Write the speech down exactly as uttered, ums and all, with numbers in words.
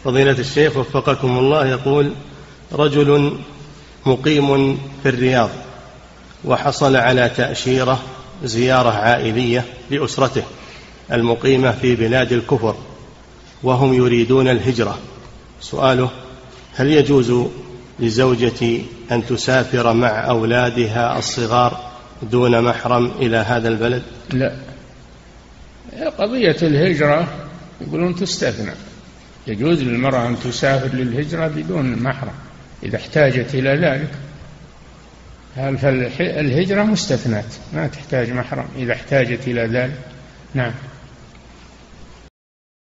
فضيلة الشيخ وفقكم الله، يقول: رجل مقيم في الرياض وحصل على تأشيرة زيارة عائلية لأسرته المقيمة في بلاد الكفر وهم يريدون الهجرة. سؤاله: هل يجوز لزوجتي أن تسافر مع أولادها الصغار دون محرم إلى هذا البلد؟ لا، قضية الهجرة يقولون تستثنى، يجوز للمرأة أن تسافر للهجرة بدون محرم إذا احتاجت إلى ذلك. فالهجرة مستثنات، ما تحتاج محرم إذا احتاجت إلى ذلك. نعم.